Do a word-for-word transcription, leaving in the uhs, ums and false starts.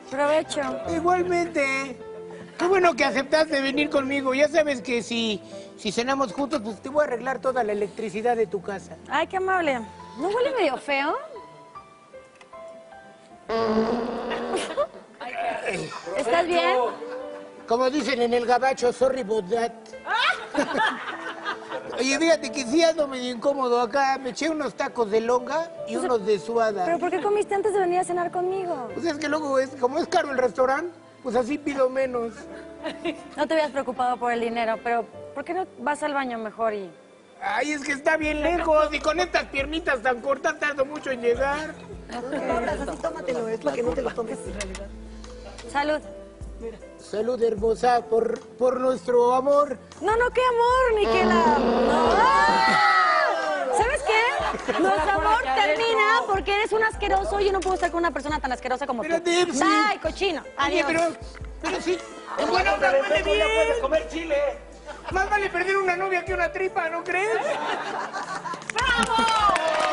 Provecho. Igualmente. Qué bueno que aceptaste venir conmigo. Ya sabes que si, si cenamos juntos, pues te voy a arreglar toda la electricidad de tu casa. Ay, qué amable. ¿No huele medio feo? ¿Estás bien? Como dicen en el gabacho, sorry about that. Oye, fíjate que sí ando medio incómodo acá. Me eché unos tacos de longa y unos de suada. ¿Pero por qué comiste antes de venir a cenar conmigo? Pues es que luego, es, como es caro el restaurante, pues así pido menos. No te habías preocupado por el dinero, pero ¿por qué no vas al baño mejor y...? Ay, es que está bien lejos y con estas piernitas tan cortas tardo mucho en llegar. Así tómatelo, es para que no te lo tomes. Salud. Salud, hermosa, por, por nuestro amor. No, no, qué amor, Miquela. No. ¿Sabes qué? Nuestro amor termina porque eres un asqueroso y yo no puedo estar con una persona tan asquerosa como tú. Espérate, sí. Ay, cochino. Oye, Adiós. pero, pero sí, en buena onda huele bien. Ya puedes comer chile. Más vale perder una novia que una tripa, ¿no crees? ¡Bravo!